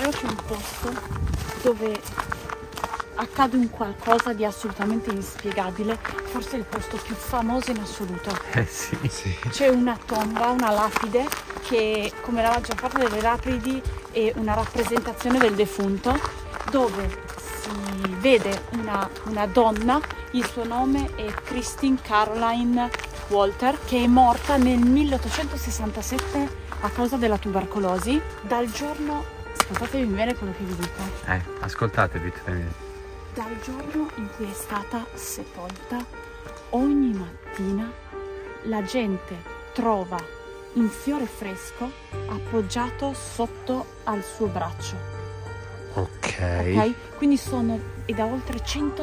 cimitero c'è un posto dove accade un qualcosa di assolutamente inspiegabile, forse il posto più famoso in assoluto. Sì. C'è una tomba, una lapide, che come la maggior parte delle lapidi è una rappresentazione del defunto, dove si vede una donna, il suo nome è Christine Caroline Walter, che è morta nel 1867 a causa della tubercolosi. Dal giorno, ascoltatevi bene quello che vi dico. Ascoltatevi. Dal giorno in cui è stata sepolta, ogni mattina la gente trova un fiore fresco appoggiato sotto al suo braccio. Ok. Quindi è da oltre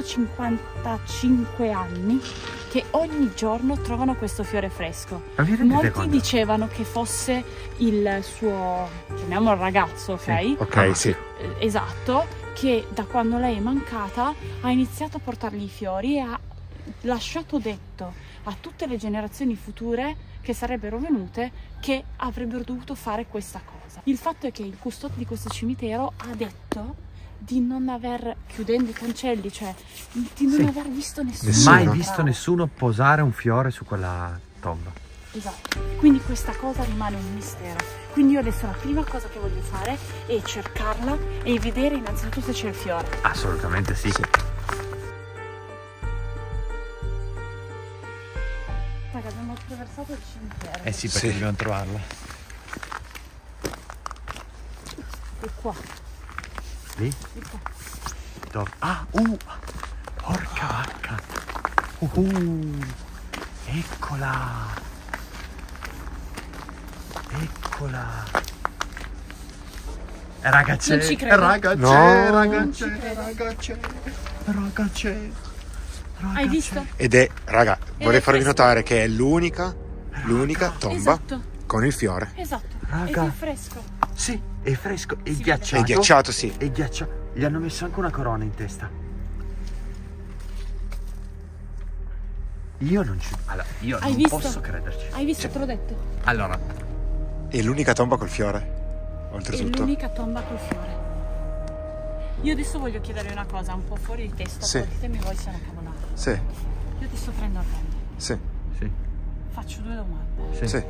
155 anni che ogni giorno trovano questo fiore fresco. Molti dicevano che fosse il suo, chiamiamolo ragazzo, ok? Ok, sì. Esatto, che da quando lei è mancata ha iniziato a portargli i fiori e ha lasciato detto a tutte le generazioni future che sarebbero venute che avrebbero dovuto fare questa cosa. Il fatto è che il custode di questo cimitero ha detto di non aver, chiudendo i cancelli, cioè di non aver visto nessuno. Mai visto nessuno posare un fiore su quella tomba. Esatto, quindi questa cosa rimane un mistero. Quindi io adesso la prima cosa che voglio fare è cercarla e vedere innanzitutto se c'è il fiore. Assolutamente sì. Raga, abbiamo attraversato il cimitero. Eh sì, perché dobbiamo trovarla. È qua. Lì? È qua. Dove? Porca vacca. Eccola. Raga, c'è. Non ci credo. Raga, c'è. Hai visto? Ed è, raga, vorrei è farvi fresco. notare che è l'unica tomba Esatto. con il fiore. Esatto. Raga. Ed è fresco. Sì, è fresco, è Si ghiacciato. È ghiacciato, sì. È ghiacciato. Gli hanno messo anche una corona in testa. Io non ci... Allora, io Hai non visto? posso crederci. Hai visto? Te l'ho detto. Allora, È l'unica tomba col fiore, È oltretutto. l'unica tomba col fiore. Io adesso voglio chiedere una cosa, un po' fuori di testa, Sì. poi ditemi voi se è una cavolata. Sì, Io ti sto prendendo a prendere. sì, sì. Faccio due domande. sì.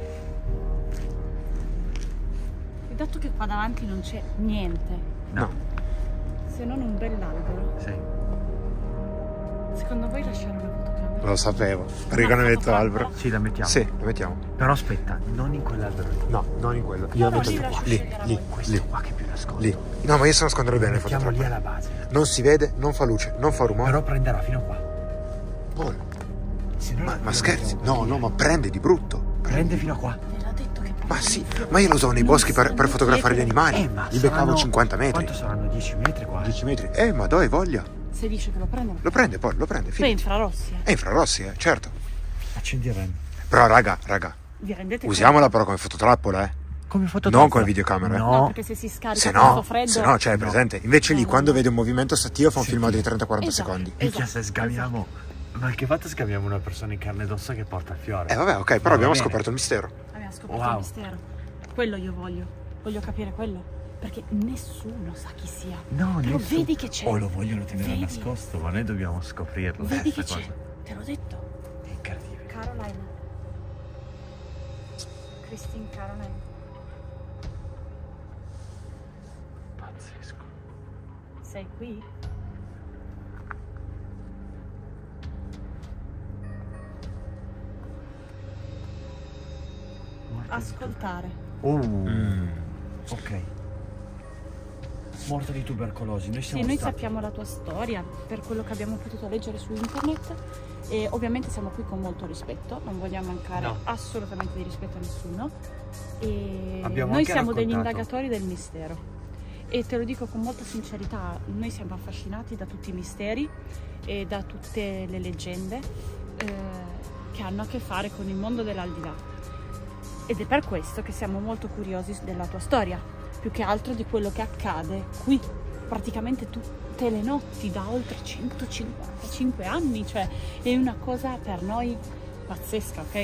E dato che qua davanti non c'è niente, No. se non un bell'albero, Sì. secondo voi lasciare una fotocamera? Lo sapevo. Perché non hai detto albero? Sì, la mettiamo. Sì, lo mettiamo. Però aspetta, non in quell'albero lì. No, non in quello. No, Io no, lo metto lì qua. lascio Lì, scegliere a lì, voi. Questo lì, qua che è più nascosto. lì. No, ma io so nascondere bene le Mettiamo foto lì troppo. alla base. Non si vede, non fa luce, non fa rumore. Però prenderà fino a qua. Paul, Se no ma scherzi? No, no, ma prende di brutto. prende fino a qua. Ve l'ha detto che Ma sì, ma io lo usavo nei boschi per fotografare gli animali. Ma Li beccavo saranno- 50 metri. Quanto saranno? 10 metri qua? 10 metri. Ma dove voglia? se dice che lo prendono. Lo prende, Paul, lo prende. Poi Fidati. infrarossi, È infrarossi, certo. Accenderemo. Però, raga, Vi rendete usiamola però come fototrappola, Come foto Non come videocamera. conto? No. No, perché se si scarica Se questo no, freddo... se no, cioè, è presente. Invece lì, No, quando no. vede un movimento stativo, fa un Sì, filmato sì. di 30-40 Esatto. secondi. Picchia Esatto, se sgamiamo. Ma che fatto sgamiamo una persona in carne ed ossa che porta il fiore? Vabbè, ok, però Va abbiamo bene. scoperto il mistero. Abbiamo scoperto Wow. il mistero. Quello io voglio. Voglio capire quello. Perché nessuno sa chi sia. No, Però nessuno- vedi che c'è. O lo vogliono tenere Vedi. nascosto, ma noi dobbiamo scoprirlo. Vedi che questa c'è. cosa. Te l'ho detto. È incredibile. Caroline. Christine Caroline. Pazzesco. Sei qui? Ascoltare. Ok. Morta di tubercolosi. Noi Sì, siamo noi stati. sappiamo la tua storia per quello che abbiamo potuto leggere su internet e ovviamente siamo qui con molto rispetto, non vogliamo mancare No. assolutamente di rispetto a nessuno e Abbiamo noi anche siamo degli raccontato. indagatori del mistero e te lo dico con molta sincerità, noi siamo affascinati da tutti i misteri e da tutte le leggende che hanno a che fare con il mondo dell'aldilà ed è per questo che siamo molto curiosi della tua storia, più che altro di quello che accade qui praticamente tutte le notti da oltre 155 anni, cioè è una cosa per noi pazzesca, ok?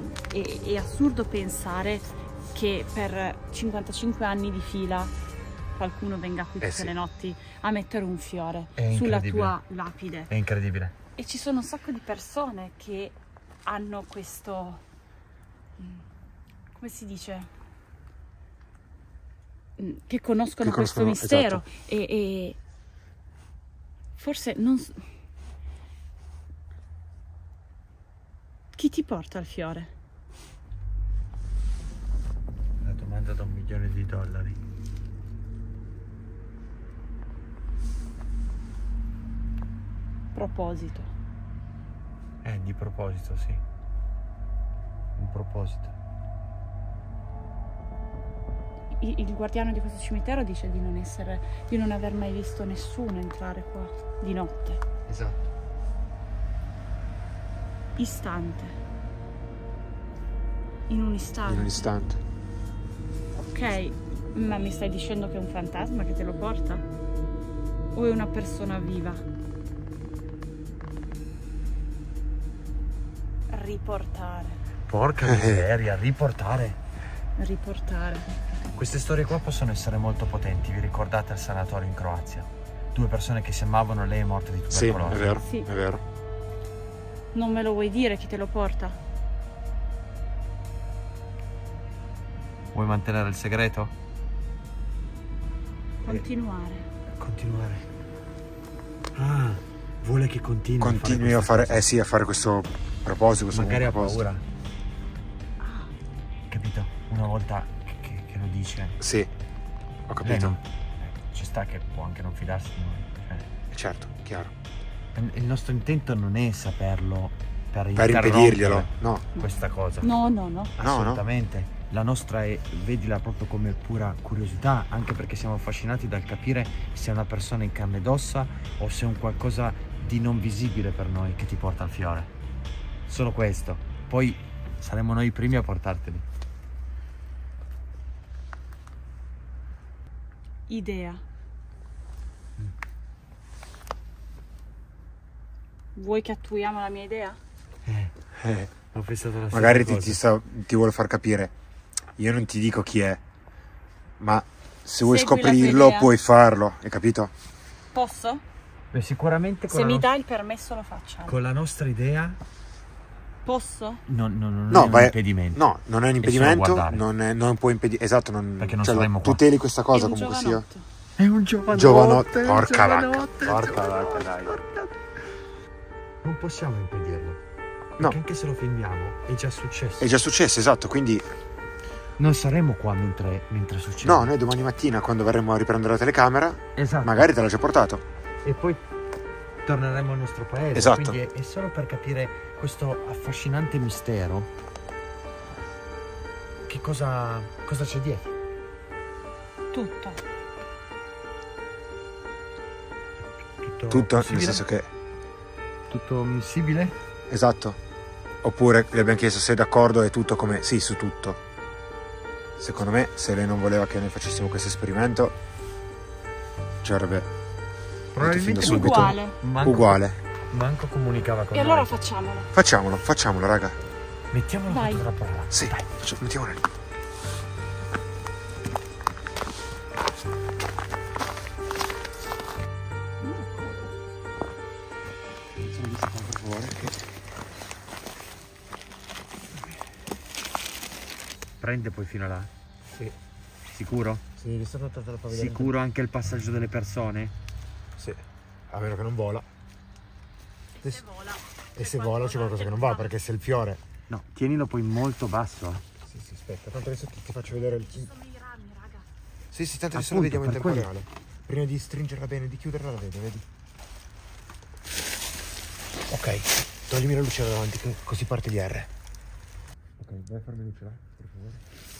È assurdo pensare che per 55 anni di fila qualcuno venga qui tutte sì. le notti a mettere un fiore È sulla incredibile. tua lapide. È incredibile. E ci sono un sacco di persone che hanno questo, come si dice, che conoscono questo mistero, esatto. e forse non... Chi ti porta il fiore? La domanda da $1 milione. Proposito. Di proposito, sì. Un proposito. Il guardiano di questo cimitero dice di non aver mai visto nessuno entrare qua di notte. Esatto. Istante. In un istante. In un istante. Ok, ma mi stai dicendo che è un fantasma che te lo porta? O è una persona viva? Riportare. Porca miseria, riportare. Riportare. Queste storie qua possono essere molto potenti. Vi ricordate al sanatorio in Croazia? 2 persone che si amavano, lei è morta di Sì, tubercolosi. è vero, Sì. è vero. Non me lo vuoi dire chi te lo porta? Vuoi mantenere il segreto? Continuare. Continuare. Ah, vuole che continui. Continui a fare, a fare questo proposito, questo Magari ha proposito. paura. Capito? Una volta che lo dice. Sì, ho Lei capito. non- ci sta che può anche non fidarsi di noi. Certo, chiaro. Il nostro intento non è saperlo per Per interrompere impedirglielo, no. questa cosa. No, no, no. Assolutamente. La nostra è, vedila proprio come pura curiosità, anche perché siamo affascinati dal capire se è una persona in carne ed ossa o se è un qualcosa di non visibile per noi che ti porta al fiore. Solo questo. Poi saremo noi i primi a portarteli. Idea. Vuoi che attuiamo la mia idea? Ho pensato la Magari stessa cosa. ti vuole far capire. Io non ti dico chi è, ma se vuoi Segui la tua scoprirlo idea. puoi farlo, hai capito? Posso? Beh, sicuramente con Se la mi no- dai il permesso lo facciamo. con la nostra idea Posso? non No, è un impedimento. No, non è un È solo impedimento, guardare. non puoi impedire. Esatto, Perché non saremmo qua. tuteli questa cosa È un comunque sia. giovanotto. È un giovanotte. Giovanotte, è un porca vacca. giovanotte, è un Porca vacca, dai. Non possiamo impedirlo. No. Perché anche se lo filmiamo è già successo. È già successo, esatto, quindi Non saremo qua mentre succede. no, noi domani mattina quando verremo a riprendere la telecamera, Esatto. magari te l'ha già portato. E poi torneremo al nostro paese. Esatto. Quindi è solo per capire questo affascinante mistero. Che cosa c'è dietro? Tutto. Tutto, nel possibile? senso che Tutto ammissibile? esatto. Oppure le abbiamo chiesto se è d'accordo e tutto come sì, su tutto. Secondo me, se lei non voleva che noi facessimo questo esperimento, ci avrebbe detto fin da subito. Uguale. Uguale. Manco comunicava con E noi. allora facciamolo. Facciamolo, raga. Mettiamo la Vai. fotografia. Sì, mettiamola lì. Prende poi fino là? Sì. Sicuro? Sì, sono te lo fa vedere. Sicuro anche il passaggio delle persone? Sì. A meno che non vola. Se vola. E se vola c'è qualcosa che non va, perché se il fiore... No, tienilo poi molto basso. Sì, aspetta, tanto adesso ti faccio vedere il... Sono i rami, raga. Sì, tanto adesso Appunto, lo vediamo in per tempo quello. reale. Prima di stringerla bene, di chiuderla la vedo, vedi? Ok, toglimi la luce da davanti, che così parte di R. Ok, vai a farmi luce là, per favore.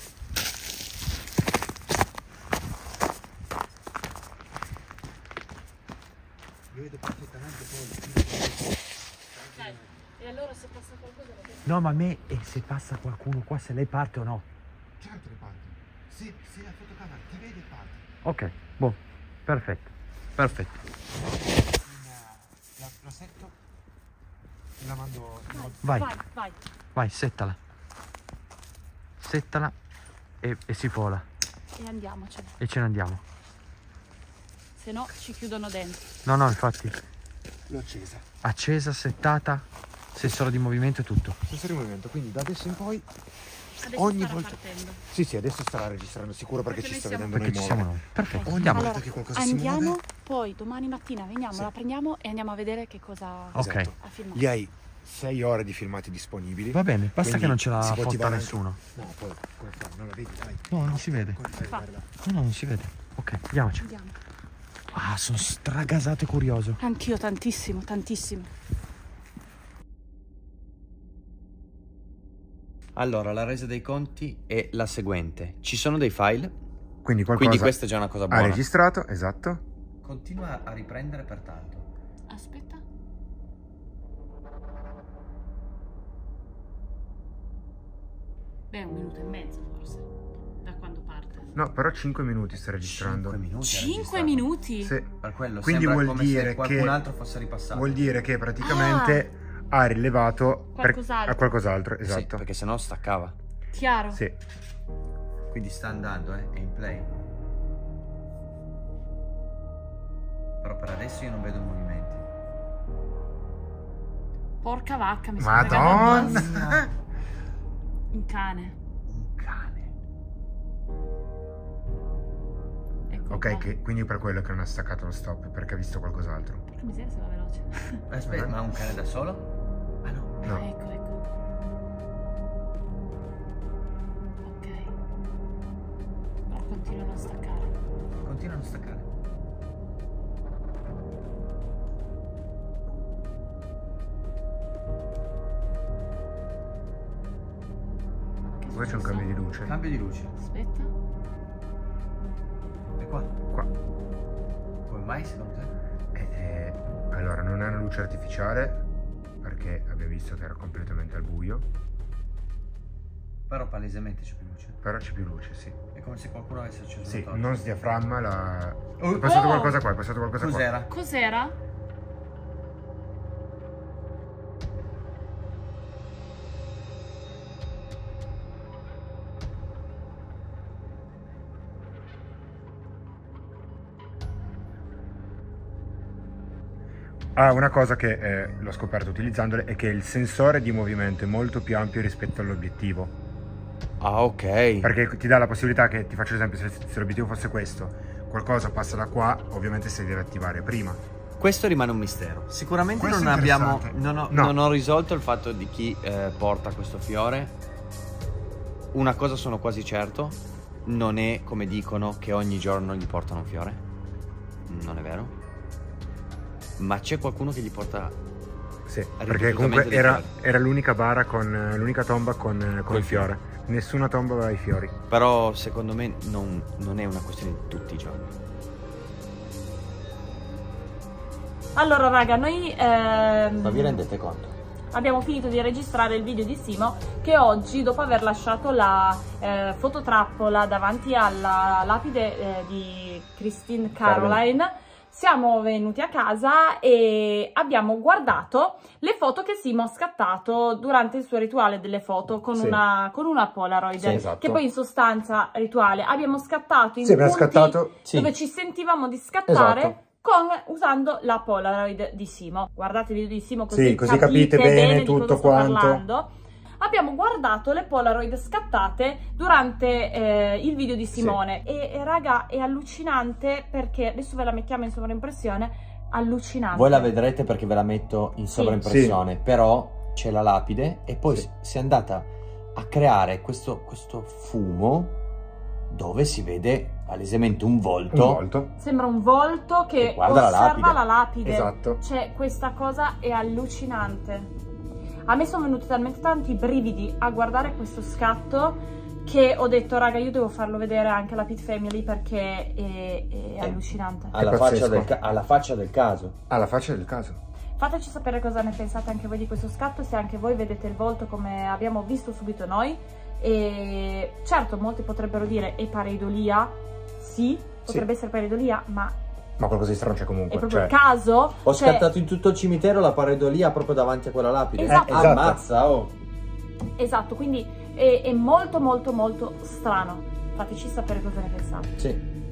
Io vedo perfettamente poi. Ok. E allora se passa qualcosa lo vedo. No, ma a me è se passa qualcuno qua, se lei parte o no. Certo che parte. Se la fotocamera ti vede parte. Ok, boh, perfetto. Perfetto. La setto e la mando... Vai, Vai. vai, settala. Settala e si vola. E andiamocene. E ce ne andiamo. se no ci chiudono dentro. No, infatti. L'ho accesa. Accesa, settata, sensore di movimento e tutto. Sensore di movimento, quindi da adesso in poi Adesso ogni starà volta... partendo. Sì, adesso starà registrando sicuro perché Perché ci sta noi siamo- vedendo Perché noi ci siamo muovere. noi. Perfetto, Ogni andiamo. volta che qualcosa si andiamo, muove... poi domani mattina veniamo, Sì. la prendiamo e andiamo a vedere che cosa Ok. Esatto. ha filmato. Lì hai 6 ore di filmati disponibili. Va bene, basta Quindi che non ce la si può fotta attivare anche- nessuno. No, poi come fai? Non la vedi, dai. No, non si vede. Come fai? Fa. Guarda. No, non si vede. Ok, andiamoci. Andiamo. Ah, sono stragasato e curioso. Anch'io tantissimo, tantissimo. Allora, la resa dei conti è la seguente. Ci sono dei file, Quindi qualcosa quindi questa è già una cosa ha buona. registrato, esatto. Continua a riprendere pertanto. Aspetta. Beh, 1 minuto e mezzo forse, da quando parte. No, però 5 minuti sta registrando. 5 minuti. 5 minuti? Sì. Per quello Quindi sembra vuol come dire se qualcun che- altro fosse ripassato. Vuol dire che praticamente ha rilevato Qualcos'altro. a qualcos'altro, Sì, esatto. perché sennò staccava. Chiaro? Sì. Quindi sta andando, è in play. Però per adesso io non vedo movimenti. Porca vacca, mi sono regata Madonna! addosso. Un cane. Un cane. Ecco Ok, qua. quindi per quello che non ha staccato lo stop, perché ha visto qualcos'altro. Porca miseria se va veloce. Aspetta, ma è un cane da solo? Ah no. No. Ecco, ecco. Ok. Però continuano a staccare. Continuano a staccare. Che Poi c'è un successo? cambio di luce. Cambio di luce. Aspetta. È qua. Qua. Come mai secondo te? Allora, non è una luce artificiale, perché abbiamo visto che era completamente al buio, Però palesemente c'è più luce. però c'è più luce, sì. È come se qualcuno avesse acceso Sì, la torcia. non sdiaframma la... Oh, È passato oh! qualcosa qua, è passato qualcosa qua. Cos'era? Cos'era? Ah, una cosa che l'ho scoperto utilizzandole è che il sensore di movimento è molto più ampio rispetto all'obiettivo. Ah, ok. Perché ti dà la possibilità che, ti faccio l'esempio, se l'obiettivo fosse questo, qualcosa passa da qua, ovviamente si deve attivare prima. Questo rimane un mistero. Sicuramente Questo non è abbiamo. interessante. No. No. Non ho risolto il fatto di chi porta questo fiore. Una cosa sono quasi certo: non è come dicono che ogni giorno gli portano un fiore. Non è vero. Ma c'è qualcuno che gli porta. Sì, perché Ripetutamente comunque dei era, fiori. era l'unica bara con l'unica tomba con il fiore. Nessuna tomba aveva i fiori. Però secondo me non è una questione di tutti i giorni. Allora raga, noi Ma vi rendete conto? abbiamo finito di registrare il video di Simo, che oggi, dopo aver lasciato la fototrappola davanti alla lapide di Christine Caroline, siamo venuti a casa e abbiamo guardato le foto che Simo ha scattato durante il suo rituale delle foto con, Sì. una Polaroid, Sì, esatto. che poi in sostanza rituale abbiamo scattato in Sì, abbiamo punti scattato... Sì. dove ci sentivamo di scattare, Esatto. usando la Polaroid di Simo. Guardate il video di Simo Sì, così capite bene di tutto cosa sto quanto. parlando. Abbiamo guardato le Polaroid scattate durante il video di Simone e raga, è allucinante, perché adesso ve la mettiamo in sovraimpressione. Allucinante. Voi la vedrete perché ve la metto in sovraimpressione, però c'è la lapide e poi Sì. si è andata a creare questo fumo dove si vede palesemente un volto. Un volto. Sembra un volto che guarda la osserva lapide. la lapide. Esatto. Cioè, questa cosa è allucinante. A me sono venuti talmente tanti brividi a guardare questo scatto che ho detto, raga, io devo farlo vedere anche alla Pit Family, perché è allucinante. Alla È faccia, pazzesco. alla faccia del caso. Alla faccia del caso. Fateci sapere cosa ne pensate anche voi di questo scatto, se anche voi vedete il volto come abbiamo visto subito noi. E certo, molti potrebbero dire è pareidolia. Sì, potrebbe essere pareidolia, ma Ma qualcosa di strano c'è comunque. è proprio Cioè, il caso. Ho Cioè, scattato in tutto il cimitero la pareidolia proprio davanti a quella lapide. Esatto. Esatto. Ammazza, oh. esatto, quindi è molto molto molto strano. Fateci sapere cosa ne pensate. Sì.